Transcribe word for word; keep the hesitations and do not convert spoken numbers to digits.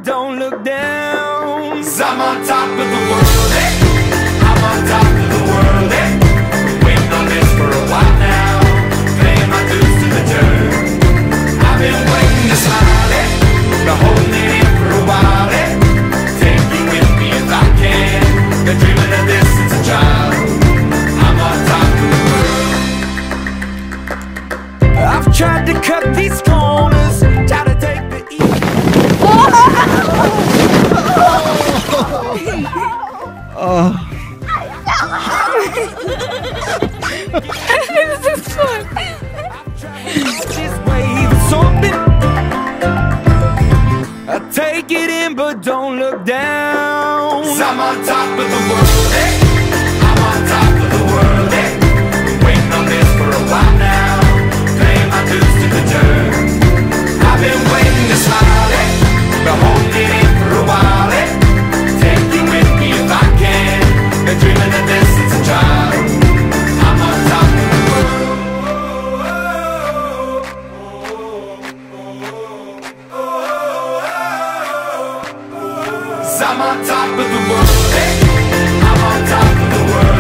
don't look down. 'Cause I'm on top of the world, eh? I'm on top of the world, eh? Waiting on this for a while now, paying my dues to the dirt. I've been waiting to smile, eh? Been holding it in for a while, eh? Take you with me if I can. Been dreaming of this since a child. I'm on top of the world. I've tried to cut these corners, try to take the easy. Oh. This is fun. This wave is something. I take it in, but don't look down. 'Cause I'm on top of the world, eh? I'm on top of the world, eh? Waiting on this for a while now, paying my dues to the dirt. I've been waiting to smile, eh? Been holding it in for a while, eh? Take you with me if I can. Been dreaming of this since a child. I'm on top of the world. 'Cause I'm on top of the world, eh? I'm on top of the world.